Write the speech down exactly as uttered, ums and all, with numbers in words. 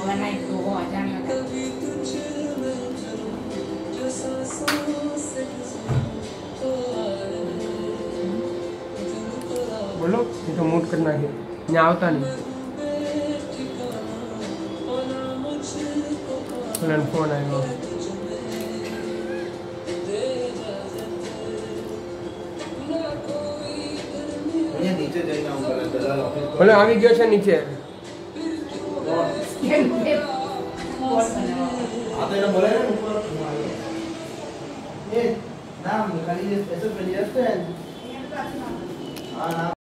overnight to हो जाने लगा। बोलो ये तो मूड करना है यहाँ होता नहीं फोन आएगा नीचे जाइना बोलो आगे गयो છે નીચે आता है ना बोले ना ऊपर ये नाम खाली ऐसे पहले आते हैं हाँ नाम